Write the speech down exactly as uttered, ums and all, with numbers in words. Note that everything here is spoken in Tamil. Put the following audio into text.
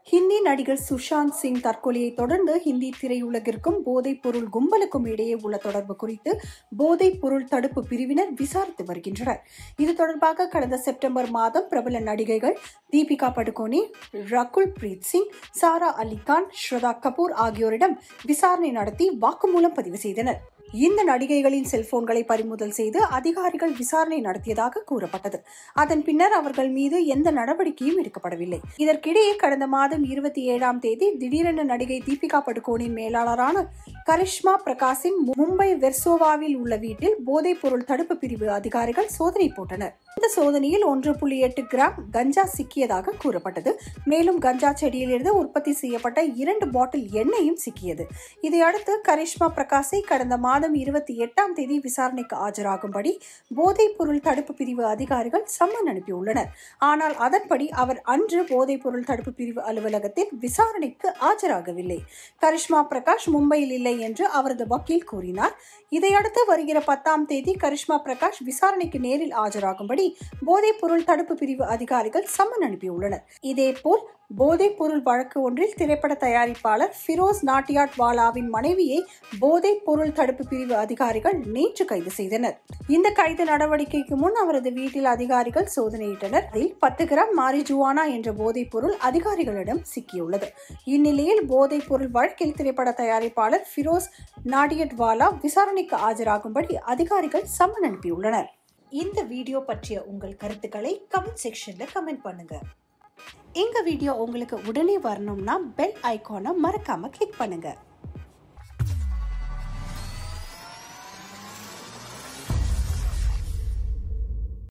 ஹிந்தி நடிகர் சுஷாந்த் சிங் தற்கொலையை தொடர்ந்து ஹிந்தி திரையுலகிற்கும் போதைப் பொருள் கும்பலுக்கும் இடையே உள்ள தொடர்பு குறித்து போதைப் பொருள் தடுப்பு பிரிவினர் விசாரித்து வருகின்றனர். இது தொடர்பாக கடந்த செப்டம்பர் மாதம் பிரபல நடிகைகள் தீபிகா படுகோனே, ரகுல் பிரீத் சிங், சாரா அலி கான், ஸ்ரதா கபூர் ஆகியோரிடம் விசாரணை நடத்தி வாக்குமூலம் பதிவு செய்தனர். இந்த நடிகைகளின் செல்போன்களை பறிமுதல் செய்து அதிகாரிகள் விசாரணை நடத்தியதாக கூறப்பட்டது. அதன் பின்னர் அவர்கள் மீது எந்த நடவடிக்கையும் எடுக்கப்படவில்லை. இதற்கிடையே கடந்த மாதம் இருபத்தி ஏழாம் தேதி திடீரென நடிகை தீபிகா படுகோனின் மேலாளரான கரிஷ்மா பிரகாஷின் மும்பை வெர்சோவாவில் உள்ள வீட்டில் போதைப் பொருள் தடுப்பு பிரிவு அதிகாரிகள் சோதனை போட்டனர். இந்த சோதனையில் ஒன்று புள்ளி எட்டு கிராம் கஞ்சா சிக்கியதாக கூறப்பட்டது. மேலும் கஞ்சா செடியிலிருந்து உற்பத்தி செய்யப்பட்ட இரண்டு பாட்டில் எண்ணெயும் சிக்கியது. இதையடுத்து கரிஷ்மா பிரகாஷை கடந்த மாதம் இருபத்தி எட்டாம் தேதி விசாரணைக்கு ஆஜராகும்படி போதைப் பொருள் தடுப்பு பிரிவு அதிகாரிகள் சம்மன் அனுப்பியுள்ளனர். ஆனால் அதன்படி அவர் அன்று போதைப் பொருள் தடுப்பு பிரிவு அலுவலகத்தில் விசாரணைக்கு ஆஜராகவில்லை. கரிஷ்மா பிரகாஷ் மும்பையில் இல்லை என்று அவரது வக்கீல் கூறினார். இதையடுத்து வருகிற பத்தாம் தேதி கரிஷ்மா பிரகாஷ் விசாரணைக்கு நேரில் ஆஜராகும்படி போதைப் பொருள் தடுப்பு பிரிவு அதிகாரிகள் சம்மன் அனுப்பியுள்ளனர். இதேபோல் போதைப் பொருள் வழக்கு ஒன்றில் திரைப்பட தயாரிப்பாளர் ஃபிரோஸ் நாட்டியாட் வாலாவின் மனைவியை போதைப் பொருள் தடுப்பு பிரிவு அதிகாரிகள் நேற்று கைது செய்தனர். இந்த கைது நடவடிக்கைக்கு முன் அவரது வீட்டில் அதிகாரிகள் சோதனையிட்டனர். அதில் பத்து கிராம் மாரிஜுவானா என்ற போதைப் பொருள் அதிகாரிகளிடம் சிக்கியுள்ளது. இந்நிலையில் போதைப் பொருள் வழக்கில் திரைப்பட தயாரிப்பாளர் ஃபிரோஸ் நாட்டியாட் வாலா விசாரணைக்கு ஆஜராகும்படி அதிகாரிகள் சம்மன் அனுப்பியுள்ளனர். இந்த வீடியோ பற்றிய உங்கள் கருத்துக்களை கமெண்ட் செக்ஷன்ல கமெண்ட் பண்ணுங்க. எங்க வீடியோ உங்களுக்கு உடனே வரணும்னா பெல் ஐகானை மறக்காம கிளிக் பண்ணுங்க.